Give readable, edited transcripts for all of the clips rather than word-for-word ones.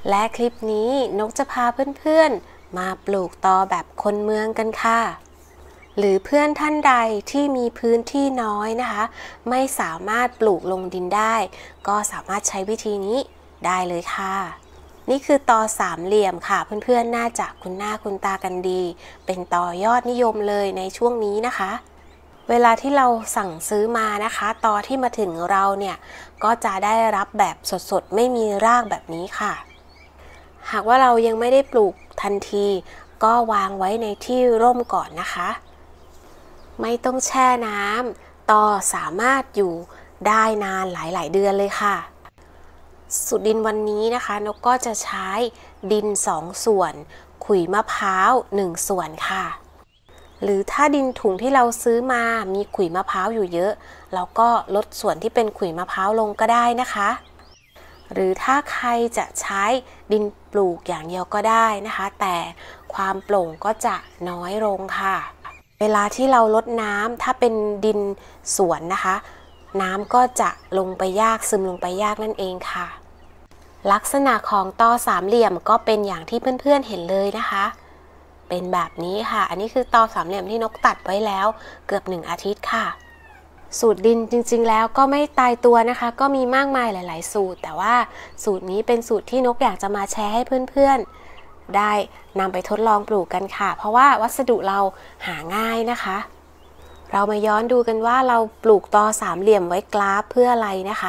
และคลิปนี้นกจะพาเพื่อนๆมาปลูกตอแบบคนเมืองกันค่ะหรือเพื่อนท่านใดที่มีพื้นที่น้อยนะคะไม่สามารถปลูกลงดินได้ก็สามารถใช้วิธีนี้ได้เลยค่ะนี่คือตอสามเหลี่ยมค่ะเพื่อนๆน่าจะคุ้นหน้าคุ้นตากันดีเป็นตอยอดนิยมเลยในช่วงนี้นะคะเวลาที่เราสั่งซื้อมานะคะตอที่มาถึงเราเนี่ยก็จะได้รับแบบสดๆไม่มีรากแบบนี้ค่ะหากว่าเรายังไม่ได้ปลูกทันทีก็วางไว้ในที่ร่มก่อนนะคะไม่ต้องแช่น้ำตอสามารถอยู่ได้นานหลายๆเดือนเลยค่ะสูตรดินวันนี้นะคะนกก็จะใช้ดิน2ส่วนขุยมะพร้าว1ส่วนค่ะหรือถ้าดินถุงที่เราซื้อมามีขุยมะพร้าวอยู่เยอะเราก็ลดส่วนที่เป็นขุยมะพร้าวลงก็ได้นะคะหรือถ้าใครจะใช้ดินปลูกอย่างเดียวก็ได้นะคะแต่ความโปร่งก็จะน้อยลงค่ะเวลาที่เราลดน้ำถ้าเป็นดินสวนนะคะน้ำก็จะลงไปยากซึมลงไปยากนั่นเองค่ะลักษณะของตอสามเหลี่ยมก็เป็นอย่างที่เพื่อนๆเห็นเลยนะคะเป็นแบบนี้ค่ะอันนี้คือตอสามเหลี่ยมที่นกตัดไว้แล้วเกือบ1อาทิตย์ค่ะสูตรดินจริงๆแล้วก็ไม่ตายตัวนะคะก็มีมากมายหลายๆสูตรแต่ว่าสูตรนี้เป็นสูตรที่นกอยากจะมาแชร์ให้เพื่อนๆได้นำไปทดลองปลูกกันค่ะเพราะว่าวัสดุเราหาง่ายนะคะเรามาย้อนดูกันว่าเราปลูกตอสามเหลี่ยมไว้กราฟเพื่ออะไรนะคะ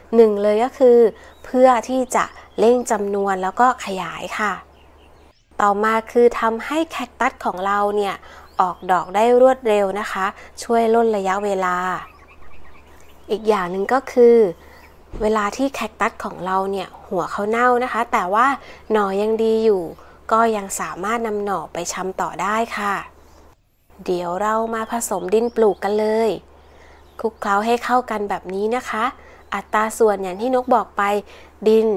1เลยก็คือเพื่อที่จะเร่งจำนวนแล้วก็ขยายค่ะต่อมาคือทำให้แคคตัสของเราเนี่ยออกดอกได้รวดเร็วนะคะช่วยล่นระยะเวลาอีกอย่างหนึ่งก็คือเวลาที่แคคตัสของเราเนี่ยหัวเขาเน่านะคะแต่ว่าหน่อยังดีอยู่ก็ยังสามารถนำหน่อไปชำต่อได้ค่ะเดี๋ยวเรามาผสมดินปลูกกันเลยคลุกเคล้าให้เข้ากันแบบนี้นะคะอัตราส่วนอย่างที่นกบอกไปดิน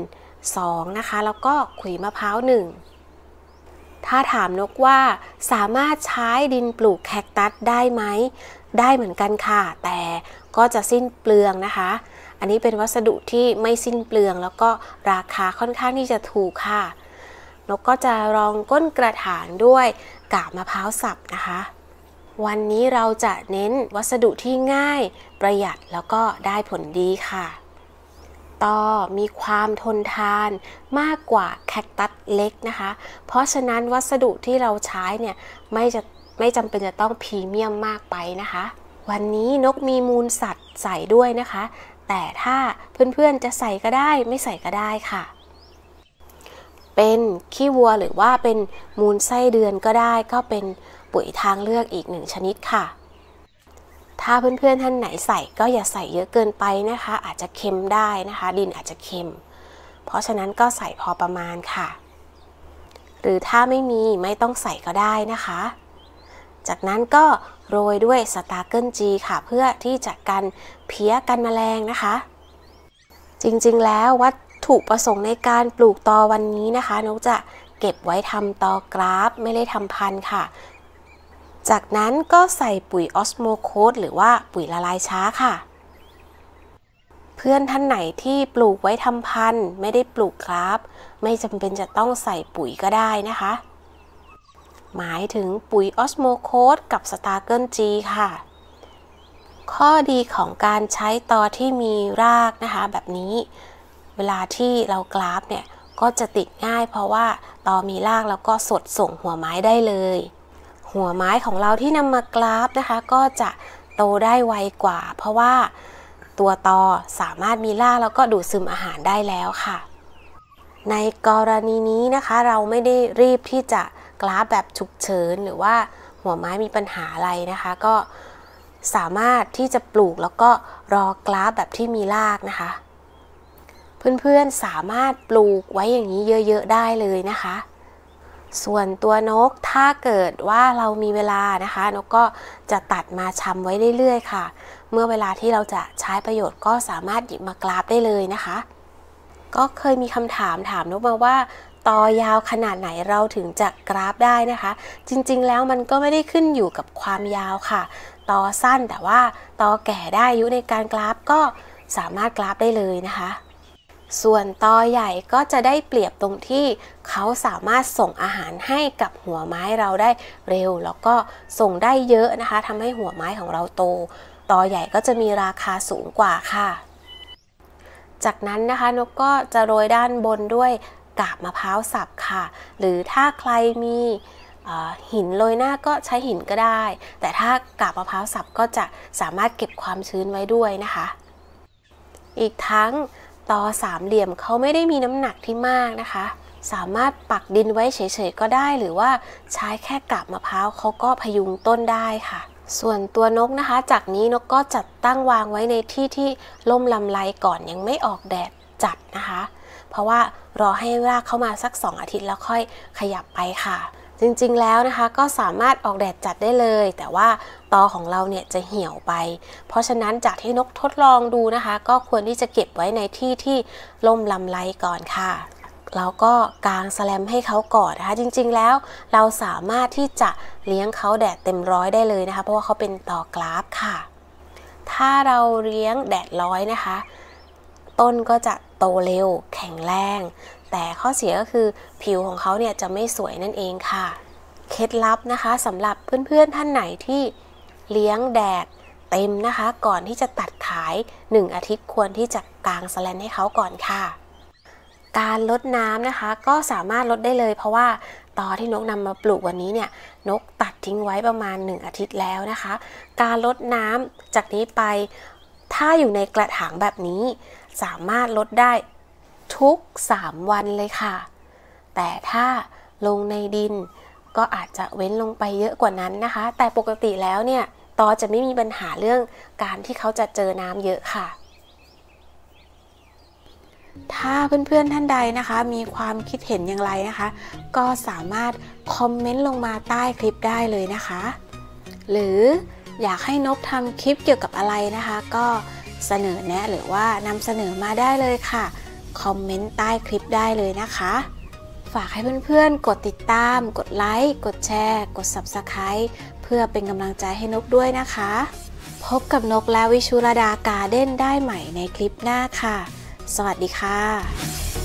2นะคะแล้วก็ขุยมะพร้าว1ถ้าถามนกว่าสามารถใช้ดินปลูกแคคตัสได้ไหมได้เหมือนกันค่ะแต่ก็จะสิ้นเปลืองนะคะอันนี้เป็นวัสดุที่ไม่สิ้นเปลืองแล้วก็ราคาค่อนข้างที่จะถูกค่ะนกก็จะรองก้นกระถางด้วยกาบมะพร้าวสับนะคะวันนี้เราจะเน้นวัสดุที่ง่ายประหยัดแล้วก็ได้ผลดีค่ะตอมีความทนทานมากกว่าแคคตัสเล็กนะคะเพราะฉะนั้นวัสดุที่เราใช้เนี่ยไม่จำเป็นจะต้องพรีเมียมมากไปนะคะวันนี้นกมีมูลสัตว์ใส่ด้วยนะคะแต่ถ้าเพื่อนๆจะใส่ก็ได้ไม่ใส่ก็ได้ค่ะเป็นขี้วัวหรือว่าเป็นมูลไส้เดือนก็ได้ก็เป็นปุ๋ยทางเลือกอีก1ชนิดค่ะถ้าเพื่อนๆท่านไหนใส่ก็อย่าใส่เยอะเกินไปนะคะอาจจะเค็มได้นะคะดินอาจจะเค็มเพราะฉะนั้นก็ใส่พอประมาณค่ะหรือถ้าไม่ต้องใส่ก็ได้นะคะจากนั้นก็โรยด้วยสตาร์เกิลจีค่ะเพื่อที่จะกันเพี้ยกันแมลงนะคะจริงๆแล้ววัตถุประสงค์ในการปลูกตอวันนี้นะคะนกจะเก็บไว้ทำตอกราฟไม่ได้ทำพันธุ์ค่ะจากนั้นก็ใส่ปุ๋ยออสโมโคสหรือว่าปุ๋ยละลายช้าค่ะเพื่อนท่านไหนที่ปลูกไว้ทำพันธุ์ไม่ได้ปลูกกราฟไม่จำเป็นจะต้องใส่ปุ๋ยก็ได้นะคะหมายถึงปุ๋ยออสโมโคสกับสตาร์เกิลจีค่ะข้อดีของการใช้ตอที่มีรากนะคะแบบนี้เวลาที่เรากราฟเนี่ยก็จะติดง่ายเพราะว่าตอมีรากแล้วก็สดส่งหัวไม้ได้เลยหัวไม้ของเราที่นำมากราฟนะคะก็จะโตได้ไวกว่าเพราะว่าตัวตอสามารถมีรากแล้วก็ดูดซึมอาหารได้แล้วค่ะในกรณีนี้นะคะเราไม่ได้รีบที่จะกราฟแบบฉุกเฉินหรือว่าหัวไม้มีปัญหาอะไรนะคะก็สามารถที่จะปลูกแล้วก็รอกราฟแบบที่มีรากนะคะเพื่อนๆสามารถปลูกไว้อย่างนี้เยอะๆได้เลยนะคะส่วนตัวนกถ้าเกิดว่าเรามีเวลานะคะนกก็จะตัดมาชำไว้เรื่อยๆค่ะเมื่อเวลาที่เราจะใช้ประโยชน์ก็สามารถหยิบมากราฟได้เลยนะคะก็เคยมีคำถามนกมาว่าตอยาวขนาดไหนเราถึงจะกราฟได้นะคะจริงๆแล้วมันก็ไม่ได้ขึ้นอยู่กับความยาวค่ะตอสั้นแต่ว่าตอแก่ได้อายุในการกราฟก็สามารถกราฟได้เลยนะคะส่วนตอใหญ่ก็จะได้เปรียบตรงที่เขาสามารถส่งอาหารให้กับหัวไม้เราได้เร็วแล้วก็ส่งได้เยอะนะคะทำให้หัวไม้ของเราโตตอใหญ่ก็จะมีราคาสูงกว่าค่ะจากนั้นนะคะนกก็จะโรยด้านบนด้วยกาบมะพร้าวสับค่ะหรือถ้าใครมีหินโรยหน้าก็ใช้หินก็ได้แต่ถ้ากาบมะพร้าวสับก็จะสามารถเก็บความชื้นไว้ด้วยนะคะอีกทั้งตอสามเหลี่ยมเขาไม่ได้มีน้ำหนักที่มากนะคะสามารถปักดินไว้เฉยๆก็ได้หรือว่าใช้แค่กาบมะพร้าวเขาก็พยุงต้นได้ค่ะส่วนตัวนกนะคะจากนี้นกก็จัดตั้งวางไว้ในที่ที่ร่มลำไรก่อนยังไม่ออกแดดจัดนะคะเพราะว่ารอให้รากเข้ามาสัก2 อาทิตย์แล้วค่อยขยับไปค่ะจริงๆแล้วนะคะก็สามารถออกแดดจัดได้เลยแต่ว่าตอของเราเนี่ยจะเหี่ยวไปเพราะฉะนั้นจากที่นกทดลองดูนะคะก็ควรที่จะเก็บไว้ในที่ที่ร่มลำไรก่อนค่ะแล้วก็กางแสแลมให้เขาก่อนนะคะจริงๆแล้วเราสามารถที่จะเลี้ยงเขาแดดเต็มร้อยได้เลยนะคะเพราะว่าเขาเป็นตอกราฟค่ะถ้าเราเลี้ยงแดดร้อยนะคะต้นก็จะโตเร็วแข็งแรงแต่ข้อเสียก็คือผิวของเขาเนี่ยจะไม่สวยนั่นเองค่ะเคล็ดลับนะคะสำหรับเพื่อนๆท่านไหนที่เลี้ยงแดดเต็มนะคะก่อนที่จะตัดขาย1 อาทิตย์ควรที่จะกางแสแลนให้เขาก่อนค่ะการลดน้ำนะคะก็สามารถลดได้เลยเพราะว่าตอที่นกนำมาปลูกวันนี้เนี่ยนกตัดทิ้งไว้ประมาณ1 อาทิตย์แล้วนะคะการลดน้ำจากนี้ไปถ้าอยู่ในกระถางแบบนี้สามารถลดได้ทุก3 วันเลยค่ะแต่ถ้าลงในดินก็อาจจะเว้นลงไปเยอะกว่านั้นนะคะแต่ปกติแล้วเนี่ยตอจะไม่มีปัญหาเรื่องการที่เขาจะเจอน้ำเยอะค่ะถ้าเพื่อนๆท่านใดนะคะมีความคิดเห็นอย่างไรนะคะก็สามารถคอมเมนต์ลงมาใต้คลิปได้เลยนะคะหรืออยากให้นกทำคลิปเกี่ยวกับอะไรนะคะก็เสนอแนะหรือว่านำเสนอมาได้เลยค่ะคอมเมนต์ใต้คลิปได้เลยนะคะฝากให้เพื่อนๆกดติดตามกดไลค์กดแชร์กด Subscribe เพื่อเป็นกำลังใจให้นกด้วยนะคะพบกับนกและวิชุรดาการ์เด้นได้ใหม่ในคลิปหน้าค่ะสวัสดีค่ะ